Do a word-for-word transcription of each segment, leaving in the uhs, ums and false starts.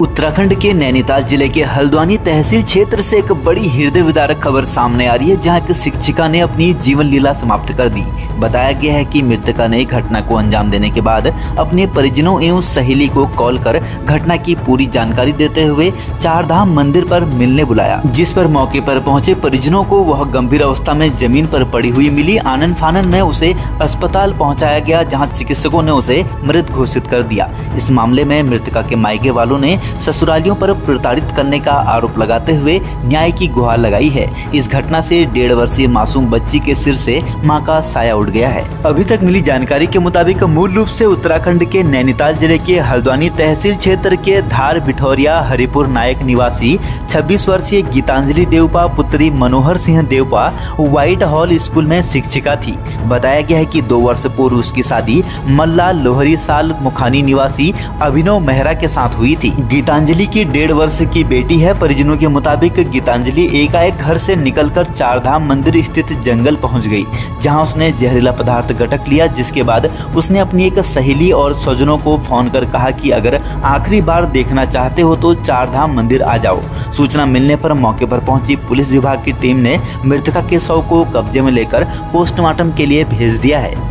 उत्तराखंड के नैनीताल जिले के हल्द्वानी तहसील क्षेत्र से एक बड़ी हृदय विदारक खबर सामने आ रही है, जहां एक शिक्षिका ने अपनी जीवन लीला समाप्त कर दी। बताया गया है कि मृतका ने घटना को अंजाम देने के बाद अपने परिजनों एवं सहेली को कॉल कर घटना की पूरी जानकारी देते हुए चार धाम मंदिर पर मिलने बुलाया, जिस पर मौके पर पहुंचे परिजनों को वह गंभीर अवस्था में जमीन पर पड़ी हुई मिली। आनन फानन में उसे अस्पताल पहुँचाया गया, जहाँ चिकित्सकों ने उसे मृत घोषित कर दिया। इस मामले में मृतका के मायके वालों ने ससुरालियों पर प्रताड़ित करने का आरोप लगाते हुए न्याय की गुहार लगाई है। इस घटना से डेढ़ वर्षीय मासूम बच्ची के सिर से मां का साया उड़ गया है। अभी तक मिली जानकारी के मुताबिक मूल रूप से उत्तराखंड के नैनीताल जिले के हल्द्वानी तहसील क्षेत्र के धार बिठौरिया हरिपुर नायक निवासी छब्बीस वर्षीय गीतांजलि देवपा पुत्री Manohar Singh Devpa White Hall School में शिक्षिका थी। बताया गया है कि दो वर्ष पूर्व उसकी शादी मल्ला लोहरी साल मुखानी निवासी अभिनव मेहरा के साथ हुई थी। गीतांजलि की डेढ़ वर्ष की बेटी है। परिजनों के मुताबिक गीतांजलि एकाएक घर से निकलकर चारधाम मंदिर स्थित जंगल पहुंच गई, जहां उसने जहरीला पदार्थ गटक लिया। जिसके बाद उसने अपनी एक सहेली और स्वजनों को फोन कर कहा कि अगर आखिरी बार देखना चाहते हो तो चारधाम मंदिर आ जाओ। सूचना मिलने पर मौके पर पहुंची पुलिस विभाग की टीम ने मृतका के शव को कब्जे में लेकर पोस्टमार्टम के लिए भेज दिया है।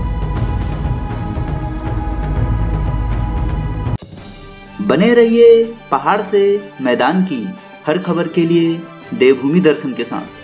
बने रहिए पहाड़ से मैदान की हर खबर के लिए देवभूमि दर्शन के साथ।